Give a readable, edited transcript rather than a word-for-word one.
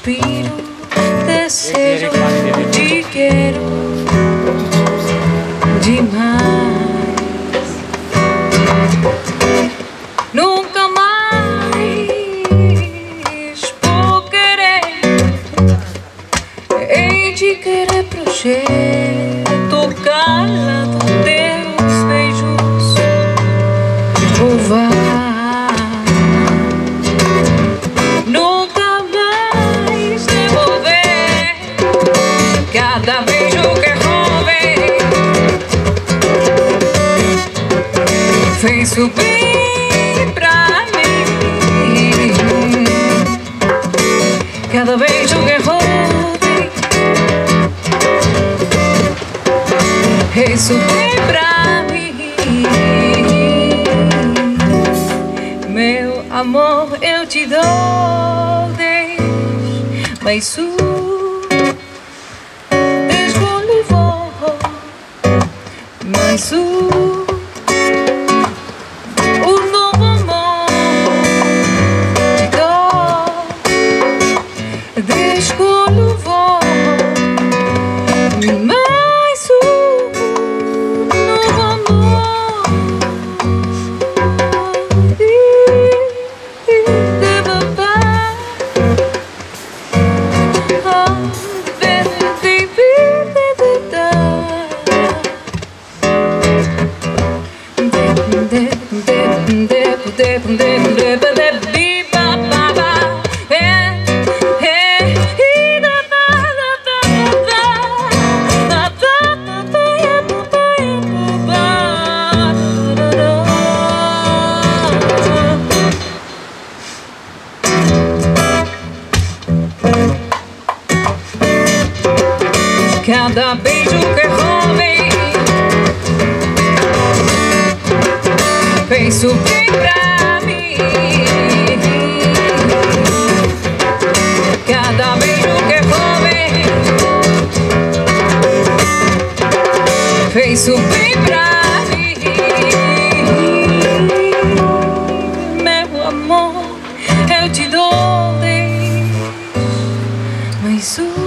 suspiro, desejo, te quero demais. Nunca mais vou querer, hei de querer projeto, calado teus beijos, ou vá. Nunca mais devolver cada beijo que roubei. Fez o bem pra mim. Cada beijo que roubei fez o bem pra mim. Meu amor, eu te dou, mas o descolivou, mas o novo amor te dou, descolivou, mas o novo amor. Cada beijo que roubei fez o bem pra mim. Cada beijo que roubei fez o bem pra mim. Meu amor, eu te dou, mas o